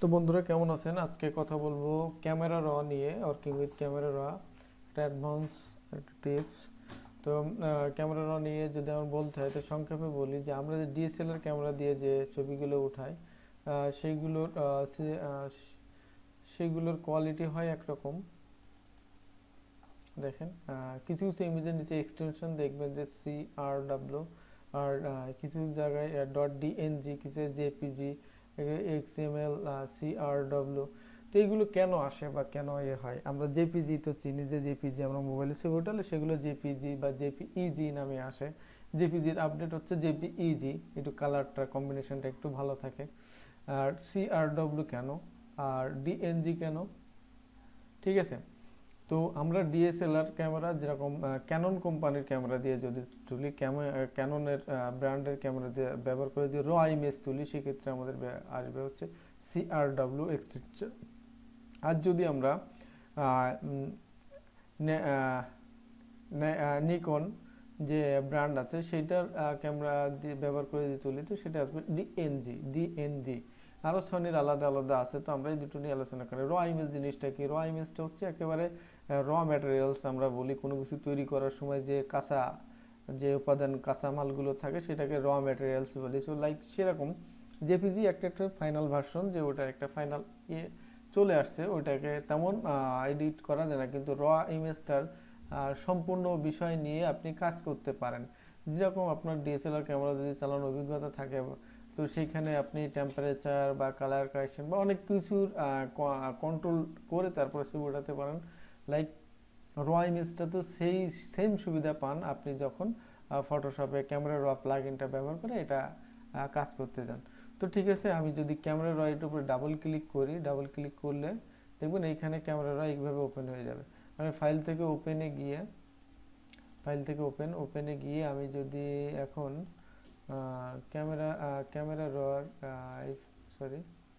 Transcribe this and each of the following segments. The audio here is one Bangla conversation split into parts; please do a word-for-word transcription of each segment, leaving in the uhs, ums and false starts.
তো বন্ধুরা কেমন আছেন? আজকে কথা বলবো ক্যামেরা র নিয়ে, ওয়ার্কিং উইথ ক্যামেরা র একটা অ্যাডভান্স একটা টিপস। তো ক্যামেরা র নিয়ে যদি আমার বলতে হয় তো সংক্ষেপে বলি যে আমরা যে ডিএসএলআর ক্যামেরা দিয়ে যে ছবিগুলো উঠাই সেইগুলোর সেইগুলোর কোয়ালিটি হয় একরকম। দেখেন কিছু কিছু ইমেজের নিচে এক্সটেনশন দেখবেন যে সি আর ডাব্লিউ, আর কিছু জায়গায় ডট ডিএনজি, কিছু JPG, XML, C R W. তো এইগুলো কেন আসে বা কেন এ হয়? আমরা জেপিজি তো চিনি, যে জেপিজি আমরা মোবাইলে ছবি উঠালে সেগুলো জেপিজি বা জেপিইজি নামে আসে। জেপিজির আপডেট হচ্ছে জেপিইজি, একটু কালারটা কম্বিনেশনটা একটু ভালো থাকে। আর সি আর ডাব্লিউ কেন, আর ডিএনজি কেন? ঠিক আছে। তো আমরা ডিএসএলআর ক্যামেরা যেরকম ক্যানন কোম্পানির ক্যামেরা দিয়ে যদি তুলি, ক্যাননের ব্র্যান্ডের ক্যামেরা দিয়ে ব্যবহার করে যদি র ইমেজ তুলি, সেক্ষেত্রে আমাদের আসবে হচ্ছে সিআরডব্লিউ এক্সটেনশন। আর যদি আমরা নিকন যে ব্র্যান্ড আছে সেইটার ক্যামেরা দিয়ে ব্যবহার করে যদি তুলি, তো সেটা আসবে ডিএনজি ডিএনজি আরও সনির আলাদা আলাদা আছে। তো আমরা এই দুটো নিয়ে আলোচনা করি। র ইমেজ জিনিসটা কি? র ইমেজটা হচ্ছে একেবারে র ম্যাটেরিয়ালস, আমরা বলি কোনো কিছু তৈরি করার সময় যে কাঁচা যে উপাদান কাঁচা মালগুলো থাকে সেটাকে র ম্যাটেরিয়ালস বলি। সো লাইক সেরকম জেপিজি একটা একটা ফাইনাল ভার্সন, যে ওটা একটা ফাইনাল ইয়ে চলে আসছে, ওইটাকে তেমন এডিট করা যায় না, কিন্তু র ইমেজটার সম্পূর্ণ বিষয় নিয়ে আপনি কাজ করতে পারেন। যেরকম আপনার ডিএসএলআর ক্যামেরা যদি চালানোর অভিজ্ঞতা থাকে, তো সেইখানে আপনি টেম্পারেচার বা কালার কারেকশন বা অনেক কিছুর কন্ট্রোল করে তারপরে ছবি ওঠাতে পারেন। লাইক র ইমেজটা তো সেই সেম সুবিধা পান আপনি যখন ফটোশপে ক্যামেরা র প্লাগইনটা ব্যবহার করে এটা কাজ করতে যান। তো ঠিক আছে, আমি যদি ক্যামেরা র এর উপরে ডাবল ক্লিক করি, ডাবল ক্লিক করলে দেখবেন এইখানে ক্যামেরা র এইভাবে ওপেন হয়ে যাবে। আমি ফাইল থেকে ওপেনে গিয়ে ফাইল থেকে ওপেন ওপেনে গিয়ে আমি যদি এখন ক্যামেরা ক্যামেরা র সরি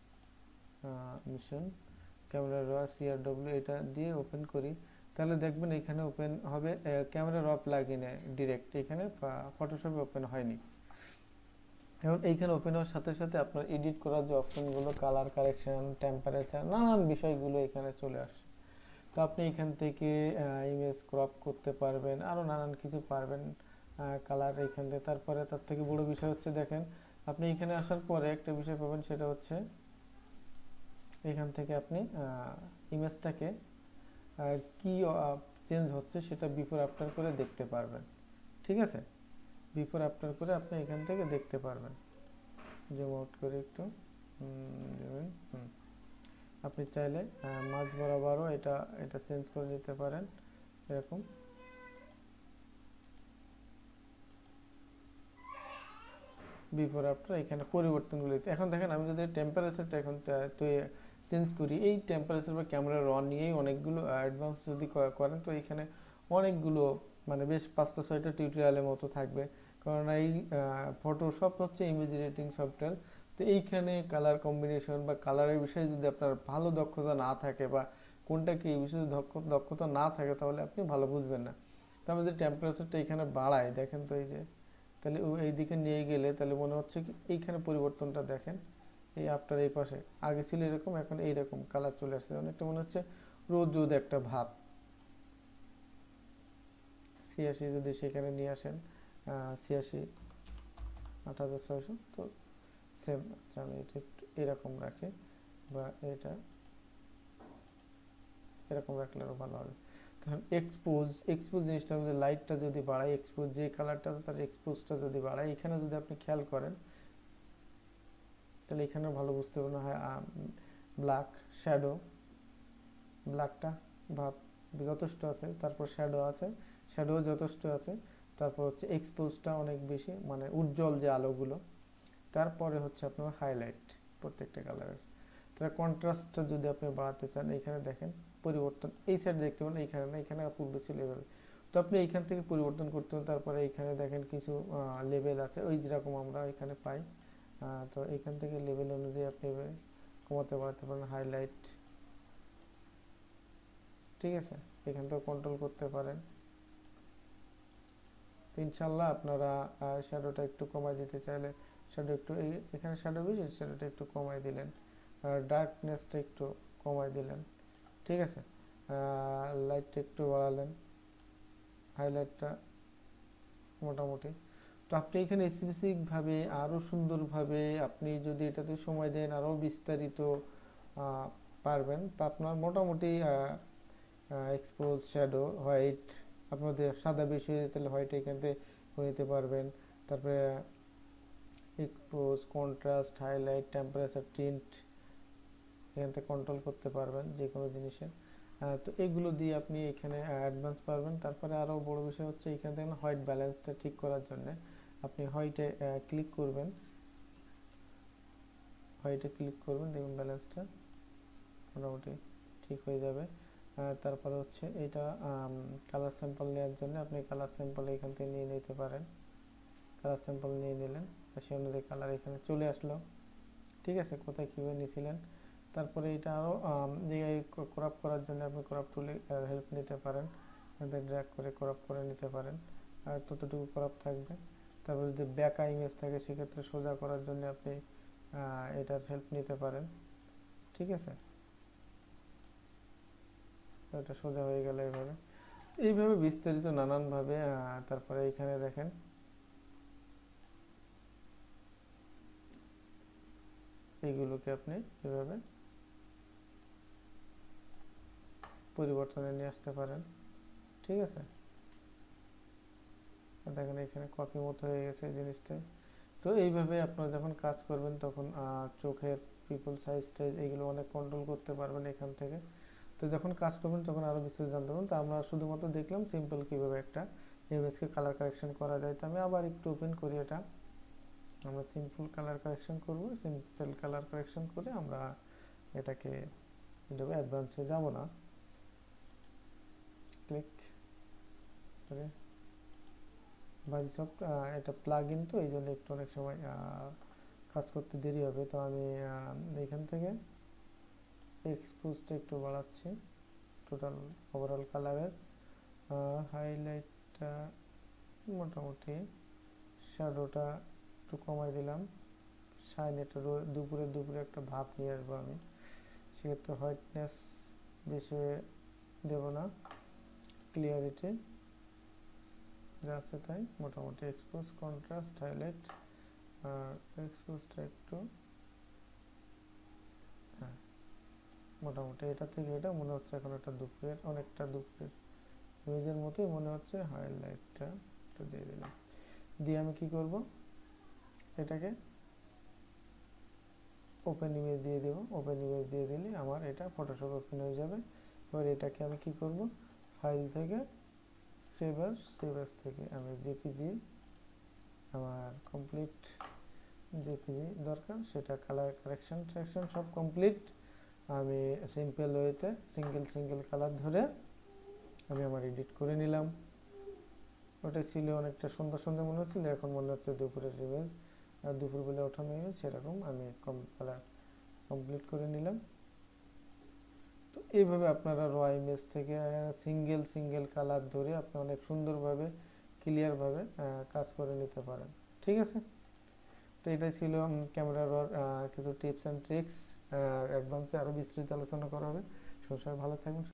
মিশন ক্যামেরা র সিআরডব্লিউ এটা দিয়ে ওপেন করি, তাহলে দেখবেন এখানে ওপেন হবে ক্যামেরা র প্লাগইনে ডিরেক্ট, এখানে ফটোশপে ওপেন হয়নি। এখন এইখানে ওপেন হওয়ার সাথে সাথে আপনার এডিট করার যে অপশনগুলো, কালার কারেকশন, টেম্পারেচার, নানান বিষয়গুলো এখানে চলে আসছে। তো আপনি এখান থেকে ইমেজ ক্রপ করতে পারবেন, আরও নানান কিছু পারবেন, কালার এইখান থেকে। তারপরে তার থেকে বড় বিষয় হচ্ছে, দেখেন আপনি এখানে আসার পরে একটা বিষয় পাবেন, সেটা হচ্ছে এখান থেকে আপনি ইমেজটাকে কি চেঞ্জ হচ্ছে সেটা বিফোর আফটার করে দেখতে পারবেন। ঠিক আছে, বিফোর আফটার করে আপনি এখান থেকে দেখতে পারবেন। জুম আউট করে একটু দেবেন। হুম আপনি চাইলে মাঝ বরাবরও এটা এটা চেঞ্জ করে নিতে পারেন, এরকম। বিফোর আফটার এখানে পরিবর্তনগুলো। এখন দেখেন আমি যদি টেম্পারেচারটা এখন চেঞ্জ করি, এই টেম্পারেচার বা ক্যামেরা র নিয়েই অনেকগুলো অ্যাডভান্স যদি করেন, তো এখানে অনেকগুলো মানে বেশ পাঁচটা ছয়টা টিউটোরিয়ালের মতো থাকবে। কারণ এই ফটোশপ হচ্ছে ইমেজ এডিটিং সফটওয়্যার। তো এইখানে কালার কম্বিনেশন বা কালারের বিষয়ে যদি আপনার ভালো দক্ষতা না থাকে বা কোনটা কি এই বিষয়ে দক্ষতা না থাকে, তাহলে আপনি ভালো বুঝবেন না। তো আমি যদি টেম্পারেচারটা এখানে বাড়াই, দেখেন তো এই যে, তাহলে এই দিকে নিয়ে গেলে তাহলে মনে হচ্ছে কি এইখানে পরিবর্তনটা দেখেন, এই আফটার এই পাশে আগে ছিল এরকম, এখন এইরকম কালার চলে আসছে, অনেকটা মনে হচ্ছে রোদ রোদ একটা ভাব। ছিয়াশি যদি সেখানে নিয়ে আসেন, ছিয়াশি আট হাজার ছয়শো, তো সেম। আচ্ছা আমি এটা একটু এরকম রাখি, বা এটা এরকম রাখলে আরও ভালো হবে। তখন এক্সপোজ এক্সপোজ জিনিসটা আমাদের লাইটটা যদি বাড়াই, এক্সপোজ যে কালারটা আছে তার এক্সপোজটা যদি বাড়াই, এখানে যদি আপনি খেয়াল করেন তাহলে এখানে ভালো বুঝতে পারবেন। হয় ব্ল্যাক শ্যাডো, ব্ল্যাকটা ভাব যথেষ্ট আছে, তারপর শ্যাডো আছে, শ্যাডো যথেষ্ট আছে, তারপর হচ্ছে এক্সপোজটা অনেক বেশি, মানে উজ্জ্বল যে আলোগুলো, তারপরে হচ্ছে আপনার হাইলাইট প্রত্যেকটা কালারের। তাহলে কন্ট্রাস্টটা যদি আপনি বাড়াতে চান, এইখানে দেখেন পরিবর্তন, এই সাইড দেখতে পারেন, এইখানে না, এখানে পূর্ব ছিল এভাবে। তো আপনি এইখান থেকে পরিবর্তন করতে পারেন। তারপরে এইখানে দেখেন কিছু লেভেল আছে, ওই যেরকম আমরা এখানে পাই। তো এইখান থেকে লেভেল অনুযায়ী আপনি কমাতে বাড়াতে পারেন, হাইলাইট। ঠিক আছে, এখান থেকে কন্ট্রোল করতে পারেন। তো ইনশাল্লাহ আপনারা শ্যাডোটা একটু কমাই দিতে চাইলে, শ্যাডো একটু এখানে শ্যাডো বেশি, শ্যাডোটা একটু কমাই দিলেন, ডার্কনেসটা একটু কমাই দিলেন, ঠিক আছে, লাইটটা একটু বাড়ালেন, হাইলাইটটা মোটামুটি। তো আপনি এখানে স্পেসিফিকভাবে আরও সুন্দরভাবে আপনি যদি এটাতে সময় দেন আরও বিস্তারিত পারবেন। তো আপনার মোটামুটি এক্সপোজ, শ্যাডো, হোয়াইট, আপনাদের সাদা বেশি হয়ে তাহলে হোয়াইট এখান থেকে করে নিতে পারবেন। তারপরে expose, contrast, highlight, temperature, tint এখান থেকে কন্ট্রোল করতে পারবেন যে কোনো জিনিসের। তো এগুলো দিয়ে আপনি এখানে অ্যাডভান্স পারবেন। তারপরে আরও বড় বিষয় হচ্ছে এখান থেকে হোয়াইট ব্যালেন্সটা ঠিক করার জন্য আপনি হোয়াইটে ক্লিক করবেন, হোয়াইটে ক্লিক করবেন, দেখুন ব্যালেন্সটা মোটামুটি ঠিক হয়ে যাবে। তারপরে হচ্ছে এটা কালার স্যাম্পল নেওয়ার জন্য আপনি কালার স্যাম্পল এখান থেকে নিয়ে নিতে পারেন। কালার স্যাম্পল নিয়ে নিলেন, সে অনুযায়ী কালার এখানে চলে আসলো, ঠিক আছে, কোথায় কীভাবে নিয়েছিলেন। তারপরে এটা আরও জায়গায় ক্রপ করার জন্য আপনি ক্রপ টুলে হেল্প নিতে পারেন, ড্র্যাগ করে ক্রপ করে নিতে পারেন, আর ততটুকু ক্রপ থাকবে। তারপরে যদি ব্যাকা ইমেজ থাকে সেক্ষেত্রে সোজা করার জন্য আপনি এটার হেল্প নিতে পারেন, ঠিক আছে, এটা সোজা হয়ে গেল এইভাবে। এইভাবে বিস্তারিত নানানভাবে। তারপরে এখানে দেখেন এইগুলোকে আপনি এভাবে পরিবর্তনে নিয়ে আসতে পারেন, ঠিক আছে। দেখেন এখানে কপি মতো হয়ে গেছে এই জিনিসটাই। তো এইভাবে আপনারা যখন কাজ করবেন তখন চোখের পিপল সাইজ টাইজ এগুলো অনেক কন্ট্রোল করতে পারবেন এখান থেকে। তো যখন কাজ করবেন তখন আরও বিস্তারিত জানতে পারবেন। তো আমরা শুধুমাত্র দেখলাম সিম্পল কীভাবে একটা ইমেজকে কালার কারেকশন করা যায়। তো আমি আবার একটু ওপেন করি এটা, আমরা সিম্পল কালার কারেকশন করব। সিম্পল কালার কারেকশন করে আমরা এটাকে দেবো, অ্যাডভান্সে যাব না, ক্লিক, সরি বাইসফট, এটা প্লাগ ইন তো এই জন্য একটু অনেক সময় কাজ করতে দেরি হবে। তো আমি এখান থেকে এক্সপোজটা একটু বাড়াচ্ছি, টোটাল ওভারঅল কালারের, হাইলাইটটা মোটামুটি, শ্যাডোটা একটু কমাই দিলাম, শাইন এটা দুপুরে দুপুরে একটা ভাব নিয়ে আসবো আমি, সেক্ষেত্রে হোয়াইটনেস বেশি দেব না, ক্লিয়ারিটি যা আছে তাই মোটামুটি, এক্সপোজ, কন্ট্রাস্ট, হাইলাইট, আর এক্সপোজটা একটু, হ্যাঁ মোটামুটি এটা থেকে এটা মনে হচ্ছে এখন একটা দুপুরের, অনেকটা দুপুরের ইমেজের মতোই মনে হচ্ছে। হাইলাইটটা একটু দিয়ে দিলাম, দিয়ে আমি কি করব, এটাকে ওপেন ইমেজ দিয়ে দেব। ওপেন ইমেজ দিয়ে দিলে আমার এটা ফটোশপ ওপেন হয়ে যাবে। এবার এটাকে আমি কি করব, ফাইল থেকে সেভ অ্যাজ, সেভ অ্যাজ থেকে আমি জেপিজি, আমার কমপ্লিট জেপিজি দরকার, সেটা কালার কারেকশন ট্রাকশন সব কমপ্লিট। আমি সিম্পল ওয়েতে সিঙ্গেল সিঙ্গেল কালার ধরে আমি আমার এডিট করে নিলাম। ওটা ছিল অনেকটা সুন্দর সুন্দর মনে হচ্ছিল, এখন মনে হচ্ছে দুপুরের ইমেজ, আর দুপুরবেলা ওঠানো ইমেজ, সেরকম আমি কম কালার কমপ্লিট করে নিলাম। তো এইভাবে আপনারা র ইমেজ থেকে সিঙ্গেল সিঙ্গেল কালার ধরে আপনি অনেক সুন্দরভাবে ক্লিয়ারভাবে কাজ করে নিতে পারেন, ঠিক আছে। তো এটাই ছিল ক্যামেরা রর কিছু টিপস অ্যান্ড ট্রিক্স, আর অ্যাডভান্সে আরও বিস্তৃত আলোচনা করা হবে। সবাই ভালো থাকবেন।